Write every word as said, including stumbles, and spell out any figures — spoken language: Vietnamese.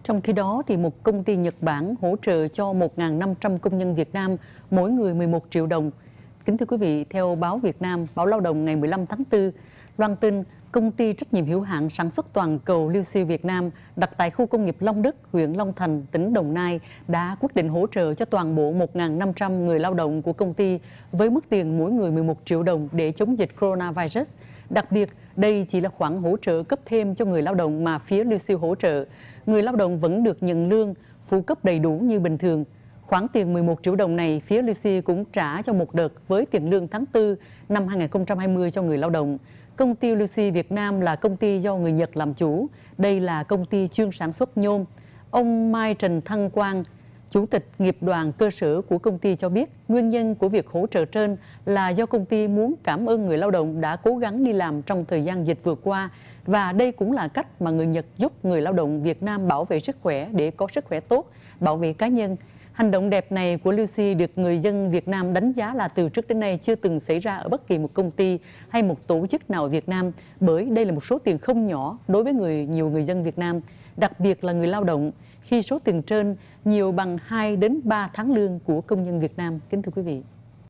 Trong khi đó, thì một công ty Nhật Bản hỗ trợ cho một nghìn năm trăm công nhân Việt Nam, mỗi người mười một triệu đồng. Kính thưa quý vị, theo báo Việt Nam, báo Lao động ngày mười lăm tháng tư, loan tin công ty trách nhiệm hữu hạn sản xuất toàn cầu Lucid Việt Nam đặt tại khu công nghiệp Long Đức, huyện Long Thành, tỉnh Đồng Nai đã quyết định hỗ trợ cho toàn bộ một nghìn năm trăm người lao động của công ty với mức tiền mỗi người mười một triệu đồng để chống dịch coronavirus. Đặc biệt, đây chỉ là khoản hỗ trợ cấp thêm cho người lao động mà phía Lucid hỗ trợ. Người lao động vẫn được nhận lương, phụ cấp đầy đủ như bình thường. Khoản tiền mười một triệu đồng này, phía Lucid cũng trả cho một đợt với tiền lương tháng tư năm hai nghìn không trăm hai mươi cho người lao động. Công ty Lucid Việt Nam là công ty do người Nhật làm chủ. Đây là công ty chuyên sản xuất nhôm. Ông Mai Trần Thăng Quang, Chủ tịch nghiệp đoàn cơ sở của công ty cho biết, nguyên nhân của việc hỗ trợ trên là do công ty muốn cảm ơn người lao động đã cố gắng đi làm trong thời gian dịch vừa qua, và đây cũng là cách mà người Nhật giúp người lao động Việt Nam bảo vệ sức khỏe để có sức khỏe tốt, bảo vệ cá nhân. Hành động đẹp này của Lucid được người dân Việt Nam đánh giá là từ trước đến nay chưa từng xảy ra ở bất kỳ một công ty hay một tổ chức nào ở Việt Nam, bởi đây là một số tiền không nhỏ đối với người nhiều người dân Việt Nam, đặc biệt là người lao động, khi số tiền trên nhiều bằng hai đến ba tháng lương của công nhân Việt Nam. Kính thưa quý vị.